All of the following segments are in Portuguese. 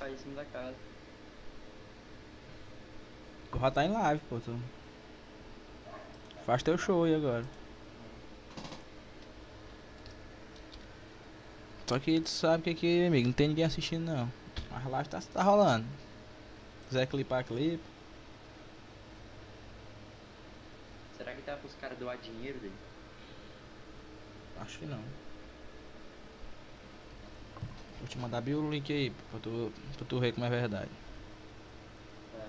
ficar em cima da casa. Tu já tá em live, pô. Tu faz teu show aí agora. Só que tu sabe que aqui, amigo, não tem ninguém assistindo não. Mas a live tá rolando. Se quiser clipar, clipe. Será que dá pros caras doar dinheiro dele? Acho que não. Vou te mandar bem o link aí pra tu ver como é verdade. Tá.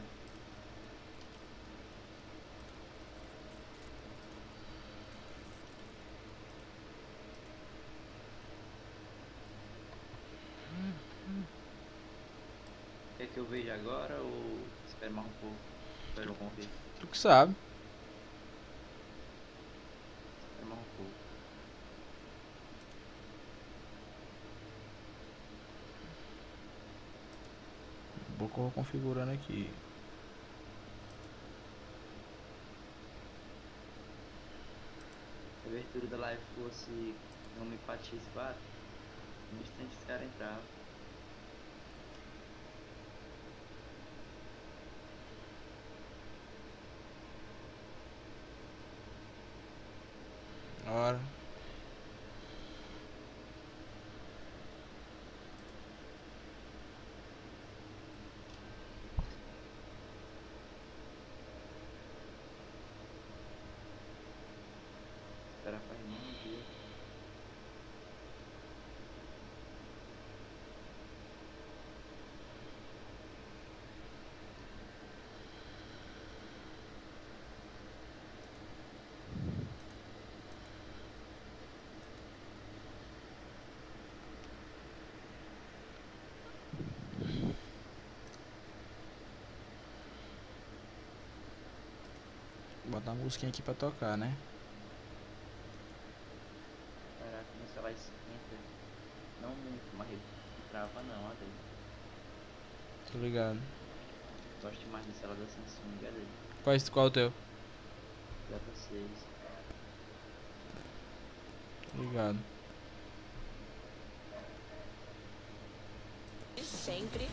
Quer que eu veja agora ou espere mais um pouco? Espera eu conferir. Tu que sabe. Espera mais um pouco. Vou configurando aqui. Se a abertura da live fosse não me participar, no instante os caras entravam. Ora. Espera faz um dia. Vou botar uma musiquinha aqui pra tocar, né? Caraca, meu celular esquenta. Não muito, mas ele não trava não, olha aí. Tô ligado. Gosto mais do celular da Samsung, olha aí. Qual é o teu? J6. Tô ligado. Sempre.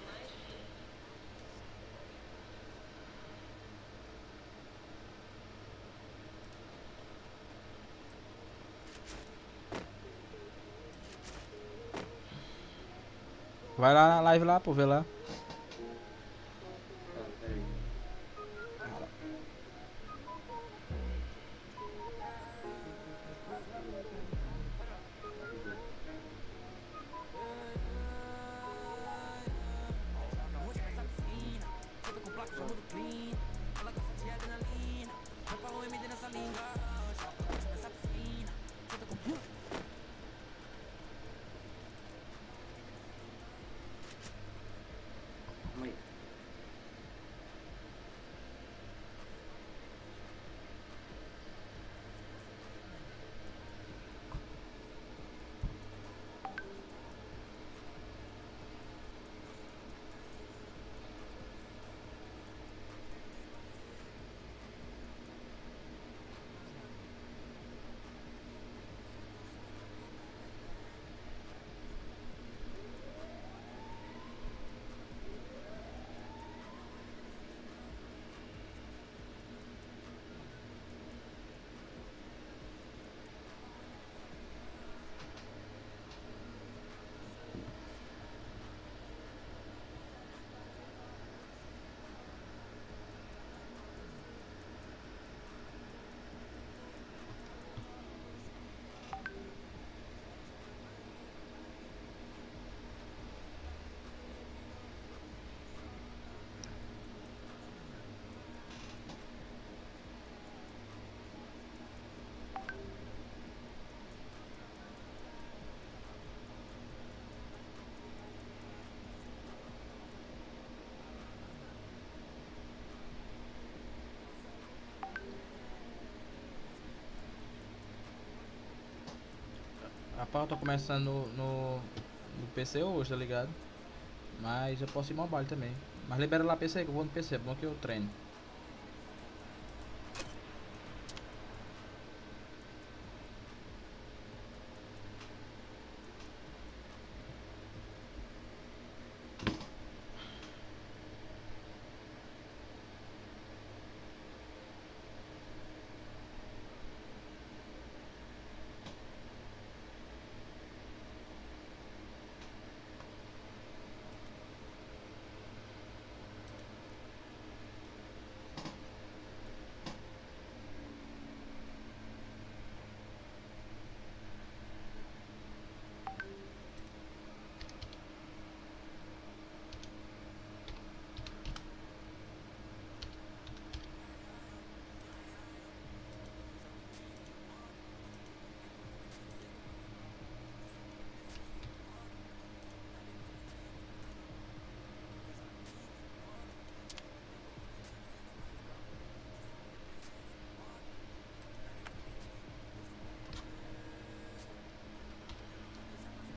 Vai lá na live lá, pô, vê lá. Tá, pera aí. Carregou. Calma aí. A pau tá começando no PC hoje, tá ligado? Mas eu posso ir mobile também. Mas libera lá PC que eu vou no PC, é bom que eu treino.